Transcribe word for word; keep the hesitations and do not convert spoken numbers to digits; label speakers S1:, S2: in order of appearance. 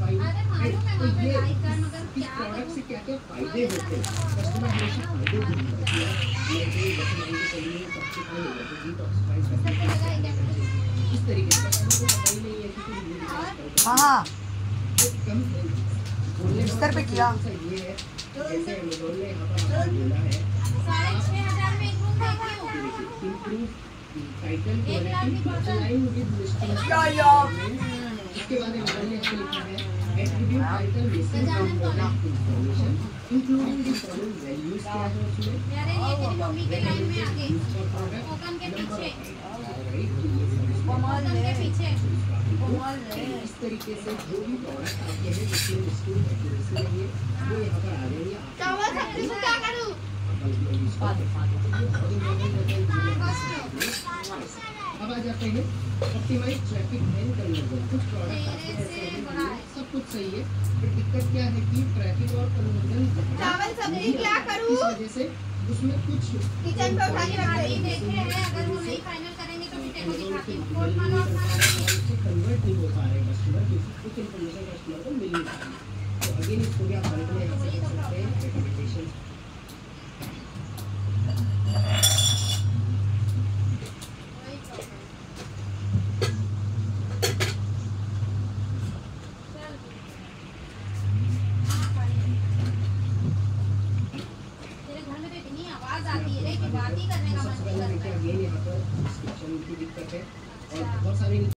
S1: Five. तो ये इस प्रोडक्ट से क्या क्या फायदे होते हैं, कस्टमर हमेशा फायदे ढूंढ रही है। ये डॉक्यूमेंट के लिए टॉक्सिफाई होगा तो डिटॉक्सिफाई करने के लिए इस तरीके से कस्टमर को पता ही नहीं है कि
S2: हाँ हाँ
S1: कम बोलने
S2: बिस्तर पे किया
S1: ये है। जैसे अमेज़न ने यहाँ पर बोला है
S3: साढ़े छह हजार में एक रूम देखियो।
S1: Improve title quality align with listing.
S2: या या
S1: इसके बाद अमेज़न ने ऐसे लिखा है attribute title missing important information including the following values. क्या है उसमें?
S3: अरे ये तेरी मम्मी के लाइन में आगे ओपन के पीछे
S2: कमाल
S3: ओपन के
S2: है
S3: पीछे
S2: कमाल है।
S1: इस तरीके से जो भी प्रोडक्ट आपके हैं जिसमें लिस्टिंग एक्यूरेसी है वो यहाँ पर आ जाएगी।
S3: चावल सब्जी को क्या करूं?
S1: अब आ जाते हैं ऑप्टिमाइज ट्रैफिक एंड कन्वर्जन। कुछ प्रोडक्ट आपके ऐसे हैं सब कुछ सही है पर दिक्कत क्या है कि ट्रैफिक और कन्वर्जन
S3: चावल सब्जी क्या करूं?
S1: इस वजह से उसमें कुछ
S3: किचन पे उठा के रख दे देखे हैं। अगर वो नहीं फाइनल करेंगे तो फिर देखो दिखाती हूं। कोड मानो अपना
S1: कन्वर्ट नहीं हो पा रहे कस्टमर क्योंकि कुछ इन्फॉर्मेशन कस्टमर को मिल नहीं पा रही। तो अगेन इसको भी आप भारत में यहाँ से कर सकते हैं रिकमेंडेशन।
S3: बात ही करने का मन नहीं करता है।
S1: अगेन यहाँ पर डिस्क्रिप्शन की दिक्कत है और बहुत सारी